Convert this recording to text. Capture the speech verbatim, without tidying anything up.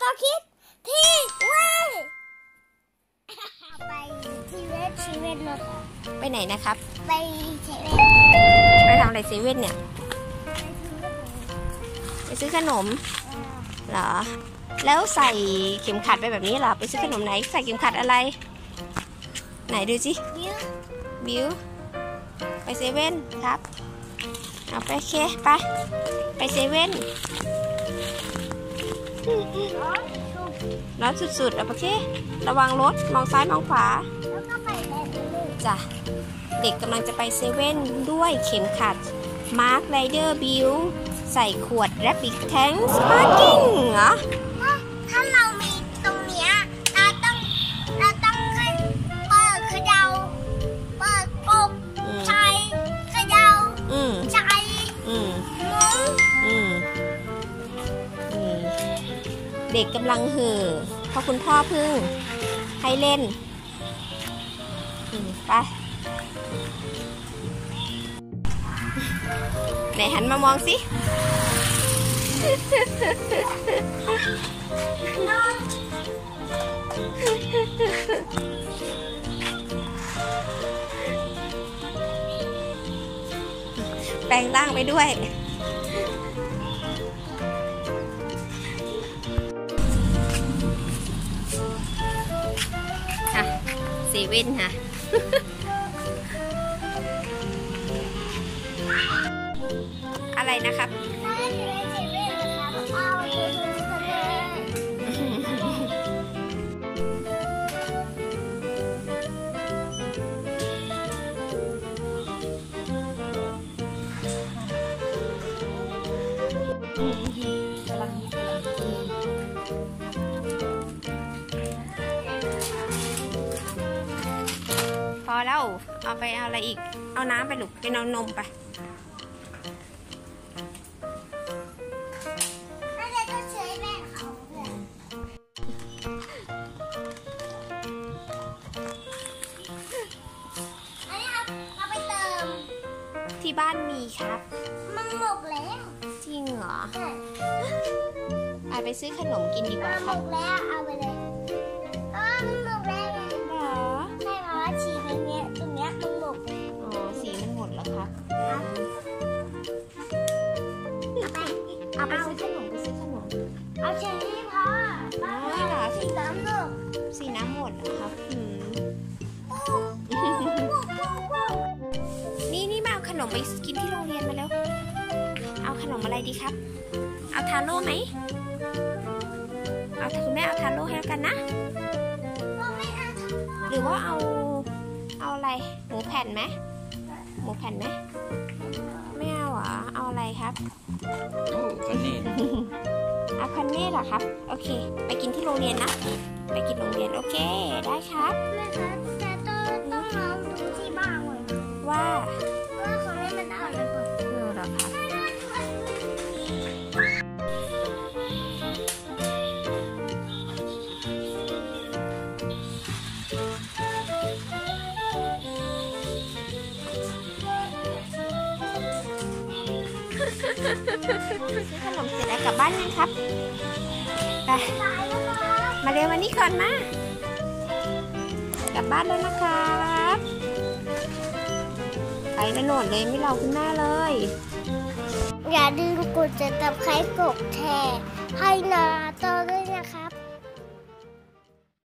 คิดที่เว้ยไปที่เวทชีเว่นรถไปไหนนะครับไปเซเว่นไปทำอะไรเซเว่นเนี่ยไปซื้อขนมเหรอแล้วใส่เข็มขัดไปแบบนี้เหรอไปซื้อขนมไหนใส่เข็มขัดอะไรไหนดูสิบิวบิวไปเซเว่นครับเอาไปเคไปไปเซเว่นร้อนสุดๆเอาไปเคระวังรถมองซ้ายมองขวาแล้วก็ไปแลนด์จ้ะเด็กกำลังจะไปเซเว่นด้วยเข็มขัดมาร์คไรเดอร์บิวใส่ขวดแรปปิกแทงสปาร์กิ้งเหรอถ้าเรามีตรงเนี้ยเราต้องเราต้องเปิดขยาเปิดปุ๊บใช้ขยาใช้อืมอืมเด็กกำลังเห่อเพราะคุณพ่อพึ่งให้เล่นไปไหนหันมามองสิแปลงร่างไปด้วยค่ะเซเว่นค่ะอะไรนะครับพอแล้วเอาไปเอาอะไรอีกเอาน้ำไปหลุกไปเอานมไปที่บ้านมีครับมันหมดแล้วจริงเหรอเอาไปซื้อขนมกินดีกว่าครับหมดแล้วเอาไปเลยอ๋อมันหมดแล้วเหรอใช่เพราะว่าชีตรงเนี้ยตรงเนี้ยมันหมดอ๋อสีมันหมดแล้วครับเอาไปซื้อขนมไปซื้อขนมเอาเชอรี่พอไม่หรอสีน้ำหมดสีน้ำหมดนะครับนี่นี่มาเอาขนมไปกินที่โรงเรียนมาแล้วเอาขนมอะไรดีครับเอาทาโร่ไหมเอาคุณแม่เอาทาโร่ให้แล้วกันนะหรือว่าเอาเอาอะไรหมูแผ่นไหมหมูแผ่นไหมไม่เอาเหรอเอาอะไรครับโอ้คันเน่เอาคันเน่เหรอครับโอเคไปกินที่โรงเรียนนะไปกินโรงเรียนโอเคได้ครับแม่คะแต่ต้องต้องลองดูที่บ้านเลยว่าว่าเขาไม่มันอ่านเลยก่อนเออเหรอครับซื้อขนมเสร็จแล้วกลับบ้านยังครับไปมาเร็ววันนี้ก่อนมากลับบ้านแล้วนะครับไปกันโหนดเลยไม่รอคุณแม่เลยอย่าลืมกดติดตามใครกดแชร์